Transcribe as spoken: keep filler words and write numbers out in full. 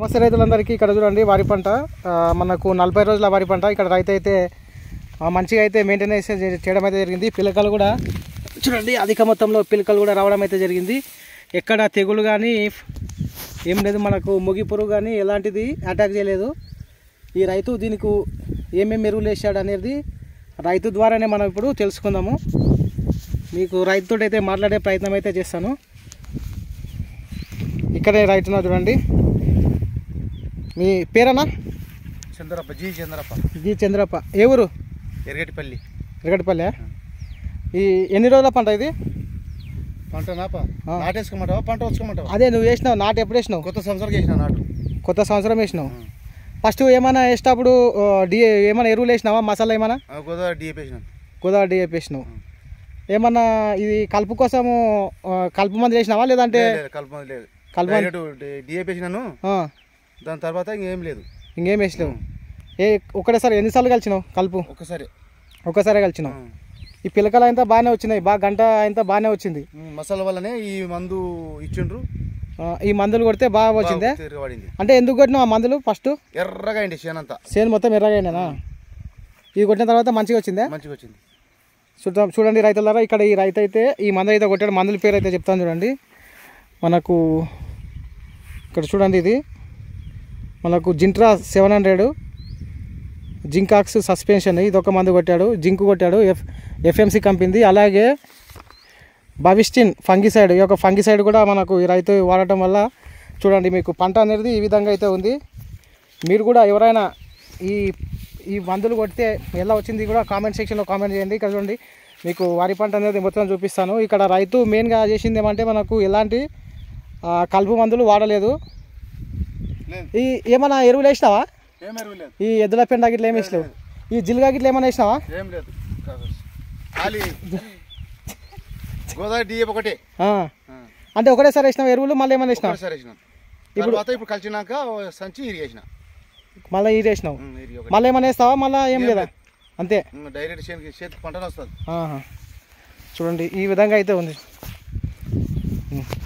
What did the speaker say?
నమస్తే రైతులందరికీ. ఇక్కడ చూడండి వరి పంట మనకు నలభై రోజుల వరి పంట. ఇక్కడ రైతు అయితే మంచిగా అయితే మెయింటెనెన్స్ చేయడం అయితే జరిగింది. పిలకలు కూడా చూడండి అధిక మొత్తంలో పిలకలు కూడా రావడం అయితే జరిగింది. ఎక్కడ తెగులు కానీ ఏం లేదు, మనకు ముగి పురుగు కానీ ఎలాంటిది అటాక్ చేయలేదు. ఈ రైతు దీనికి ఏమేమి ఎరువులు వేసాడు అనేది రైతు ద్వారానే మనం ఇప్పుడు తెలుసుకుందాము. మీకు రైతుతో అయితే మాట్లాడే ప్రయత్నం అయితే చేస్తాను. ఇక్కడే రైతున్నా చూడండి. మీ పేరన్నా? చంద్రప్ప. జీ చంద్రప్ప. జీ చంద్రప్ప. ఏ ఊరు? ఎరగటిపల్లి. ఎరగటిపల్లి. ఈ ఎన్ని రోజుల పంట ఇది? పంట నాప నాటేసుకోమంటావా పంట వచ్చుకోమంటావా? అదే నువ్వు వేసినావు నాటు ఎప్పుడు వేసినావు? కొత్త సంవత్సరం వేసినా నాటు. కొత్త సంవత్సరం వేసినావు. ఫస్ట్ ఏమైనా వేసేటప్పుడు డి ఏమైనా ఎరువులు వేసినావా? మసాలా ఏమైనా? గోదావరి డిఏపి వేసినాను. గోదావరి డిఏపి వేసినావు. ఏమన్నా ఇది కలుపు కోసము కలుపు మంది వేసినావా లేదంటే? కలుపు మంది లేదు, కలుపు డిఏపి వేసినాను. దాని తర్వాత ఇంకేం లేదు. ఇంకేం వేసలేవు. ఏ ఒకటేసారి ఎన్నిసార్లు కలిసినావు కలుపు? ఒకసారి ఒకసారి కలిసినావు. ఈ పిలకలు అంతా బాగానే వచ్చినాయి, బాగా గంట అంతా బాగానే వచ్చింది. మసాలా వల్లనే ఈ మందు ఇచ్చిండ్రు. ఈ మందులు కొడితే బాగా వచ్చిందే. అంటే ఎందుకు కొట్టినావు ఆ మందులు? ఫస్ట్ ఎర్రగా అయింది చేను అంతా. చేను మొత్తం ఎర్రగా అయినా ఇది కొట్టిన తర్వాత మంచిగా వచ్చిందే. మంచిగా వచ్చింది. చూద్దాం చూడండి రైతులారా. ఇక్కడ ఈ రైతు అయితే ఈ మందు అయితే కొట్టాడు. మందుల పేరు అయితే చెప్తాను చూడండి. మనకు ఇక్కడ చూడండి, ఇది మనకు జింట్రా సెవెన్ హండ్రెడ్ జింకాక్స్ సస్పెన్షన్ ఇది ఒక మందు కొట్టాడు. జింకు కొట్టాడు ఎఫ్ ఎఫ్ఎంసి కంపెనీది. అలాగే బవిస్టిన్ ఫంగిసైడ్, ఈ యొక్క ఫంగిసైడ్ కూడా మనకు ఈ రైతు వాడటం వల్ల చూడండి మీకు పంట అనేది ఈ విధంగా అయితే ఉంది. మీరు కూడా ఎవరైనా ఈ ఈ మందులు కొడితే ఎలా వచ్చింది కూడా కామెంట్ సెక్షన్లో కామెంట్ చేయండి. ఇక్కడ చూడండి మీకు వరి పంట అనేది మొత్తం చూపిస్తాను. ఇక్కడ రైతు మెయిన్గా చేసింది ఏమంటే మనకు ఎలాంటి కలుపు మందులు వాడలేదు. ఈ ఏమైనా ఎరువులు వేసినావా? ఈ ఎద్దుల పెండ గిట్ల ఏమి వేసలేవు? ఈ జిల్గా గిట్ల ఏమైనా వేసినావా? ఏం లేదు, గోదావరి డిఏపి ఒకటే. అంటే ఒకటేసారి వేసినావు ఎరువులు? మళ్ళీ ఏమైనా వేసినావు? ఇప్పుడు ఇప్పుడు కలిసినాక సంచి ఇరిగేసిన, మళ్ళీ ఇది వేసినావు. మళ్ళీ ఏమైనా వేస్తావా? మళ్ళీ ఏం లేదా? అంతే డైరెక్ట్ చేతికి పంటలు వస్తుంది. చూడండి ఈ విధంగా అయితే ఉంది.